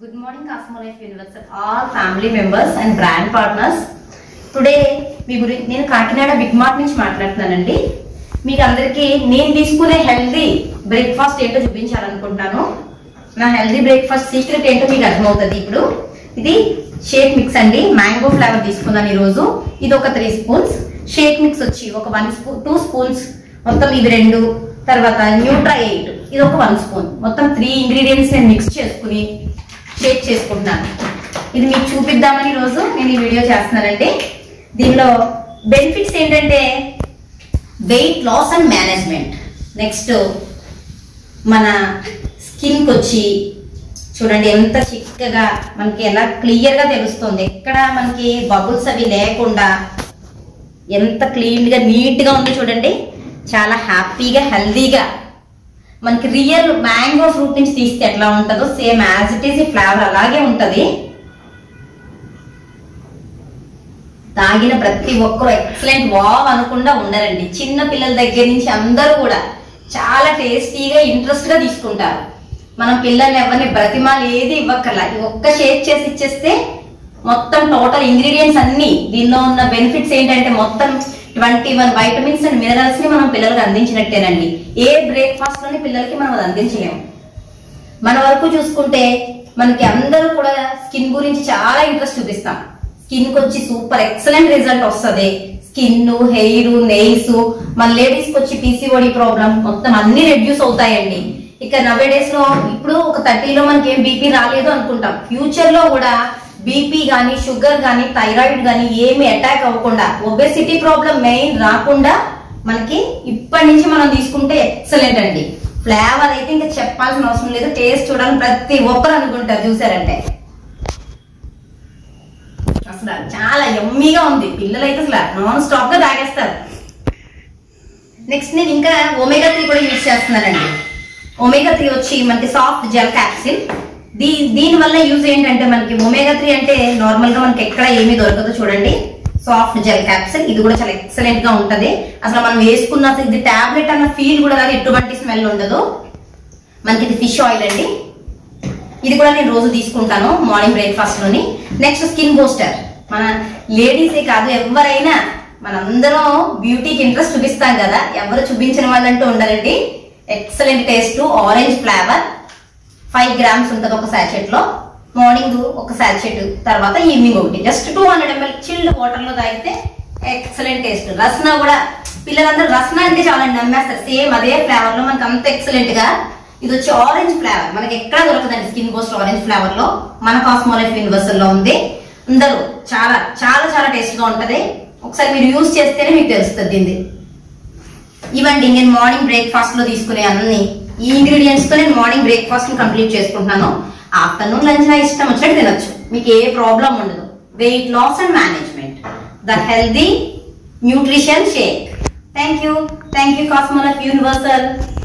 Good morning, Cosmolife Universal, all family members and brand partners. Today, నేను Kakinada big mart నుంచి మాట్లాడుతున్నానండి. మీకు అందరికీ నేను తీసుకునే హెల్దీ బ్రేక్ఫాస్ట్ ఏంటో చూపించాలనుకుంటున్నాను. నా హెల్దీ బ్రేక్ఫాస్ట్ సీక్రెట్ ఏంటో మీకు అర్థమవుతుంది ఇప్పుడు. ఇది షేక్ మిక్స్ అండి, మ్యాంగో ఫ్లేవర్ తీసుకున్నాను ఈ రోజు. ఇది ఒక 3 స్పూన్స్. షేక్ మిక్స్ వచ్చి ఒక 2 స్పూన్స్, మొత్తం ఇవి 2. తర్వాత న్యూట్రా 8, ఇది ఒక 1 స్పూన్. మొత్తం 3 ఇంగ్రీడియంట్స్ నేను మిక్స్ చేసుకుని షేక్ చేసుకుంటున్నాను. ఇది మీకు చూపిద్దామని రోజు నేను ఈ వీడియో చేస్తున్నానండి. దీనిలో బెనిఫిట్స్ ఏంటంటే weight loss and management. Next మన స్కిన్కి వచ్చి చూడండి ఎంత చిక్కగా మనకి ఎలా క్లియర్గా తెలుస్తుంది, ఎక్కడ మనకి బబుల్స్ అవి లేకుండా ఎంత క్లీన్గా నీట్గా ఉంది చూడండి. చాలా హ్యాపీగా హెల్దీగా మనకి రియల్ మ్యాంగో ఫ్రూట్ నుంచి తీస్తే ఎట్లా ఉంటుందో same as it is flavour అలాగే ఉంటుంది. తాగిన ప్రతి ఒక్కరు ఎక్సలెంట్ వావ్ అనకుండా ఉండరండి. చిన్న పిల్లల దగ్గర నుంచి అందరూ కూడా చాలా టేస్టీగా ఇంట్రెస్ట్ గా తీసుకుంటారు. మనం పిల్లల్ని ఎవరిని బ్రతిమాలు ఏది ఇవ్వక్కర్లా, ఒక్క షేక్ చేసి ఇచ్చేస్తే మొత్తం టోటల్ ఇంగ్రీడియంట్స్ అన్ని దీనిలో ఉన్న బెనిఫిట్స్ ఏంటంటే మొత్తం 21 వైటమిన్స్ అండ్ మినరల్స్ ని మనం పిల్లలకు అందించినట్టేనండి. ఏ బ్రేక్ఫాస్ట్ లోని పిల్లలకి మనం అది అందించలేము. మన వరకు చూసుకుంటే మనకి అందరూ కూడా స్కిన్ గురించి చాలా ఇంట్రెస్ట్ చూపిస్తాం. స్కిన్ కి వచ్చి సూపర్ ఎక్సలెంట్ రిజల్ట్ వస్తుంది. స్కిన్, హెయిర్, నెయిల్స్, మన లేడీస్ కి వచ్చి పీసీఓడి ప్రాబ్లం మొత్తం అన్ని రెడ్యూస్ అవుతాయండి. ఇక నవే డేస్ లో ఇప్పుడు ఒక 30లో మనకి ఏం బీపీ రాలేదు అనుకుంటాం. ఫ్యూచర్ లో కూడా బీపీ గానీ, షుగర్ గానీ, థైరాయిడ్ గానీ ఏమి అటాక్ అవ్వకుండా, ఒబెసిటీ ప్రాబ్లం మెయిన్ రాకుండా మనకి ఇప్పటి నుంచి మనం తీసుకుంటే ఎక్సలెంట్ అండి. ఫ్లేవర్ అయితే ఇంకా చెప్పాల్సిన అవసరం లేదు. టేస్ట్ చూడాలని ప్రతి ఒక్కరు అనుకుంటారు చూసారంటే. అసలు చాలా యమ్మీగా ఉంది. పిల్లలు అయితే అసలు నాన్ స్టాప్ గా తాగేస్తారు. నెక్స్ట్ నేను ఇంకా ఒమేగా 3 కూడా యూజ్ చేస్తున్నానండి. ఒమేగా 3 వచ్చి మనకి సాఫ్ట్ జెల్ క్యాప్సిల్. దీని వల్ల యూజ్ ఏంటంటే మనకి ఒమేగా 3 అంటే నార్మల్ గా మనకి ఎక్కడ ఏమీ దొరకదు చూడండి. సాఫ్ట్ జెల్ క్యాప్సిల్ ఇది కూడా చాలా ఎక్సలెంట్ గా ఉంటది. అసలు మనం వేసుకున్న ఇది టాబ్లెట్ అన్న ఫీల్ కూడా కాదు, ఎటువంటి స్మెల్ ఉండదు. మనకి ఇది ఫిష్ ఆయిల్ అండి. ఇది కూడా నేను రోజు తీసుకుంటాను మార్నింగ్ బ్రేక్ఫాస్ట్ లోని. Next skin booster. మన లేడీసే కాదు ఎవరైనా మనందరం బ్యూటీకి ఇంట్రెస్ట్ చూపిస్తాం కదా, ఎవరు చూపించిన వాళ్ళంటూ ఉండరండి. Excellent taste, orange flavour. 5 grams ఉంటుంది ఒక సాచెట్ లో. మార్నింగ్ ఒక సాచెట్, తర్వాత ఈవినింగ్ ఒకటి. జస్ట్ 200 ml చిల్డ్ వాటర్ లో తాగితే ఎక్సలెంట్ టేస్ట్. రస్నా కూడా పిల్లలందరూ రస్నా అంటే చాలా నమ్మేస్తారు. సేమ్ అదే ఫ్లేవర్ లో మనకి అంత ఎక్సలెంట్ గా. ఇది వచ్చి ఆరెంజ్ ఫ్లేవర్, మనకి ఎక్కడ దొరకదండి. స్కిన్ బూస్ట్ ఆరెంజ్ ఫ్లేవర్ లో మన కాస్మోలైఫ్ యూనివర్సల్ లో ఉంది. అందరూ చాలా చాలా చాలా టేస్ట్ గా ఉంటది. ఒకసారి మీరు యూజ్ చేస్తేనే మీకు తెలుస్తుంది దీన్ని. ఇవ్వండి నేను మార్నింగ్ బ్రేక్ఫాస్ట్ లో తీసుకునే అన్ని ఈ ఇంగ్రీడియంట్స్ తో నేను మార్నింగ్ బ్రేక్ఫాస్ట్ కంప్లీట్ చేసుకుంటున్నాను. ఆఫ్టర్నూన్ లంచ్ నా ఇష్టం వచ్చినట్టు తినొచ్చు, మీకు ఏ ప్రాబ్లం ఉండదు. Weight loss and management, the healthy nutrition shake. Thank you Cosmolife universal.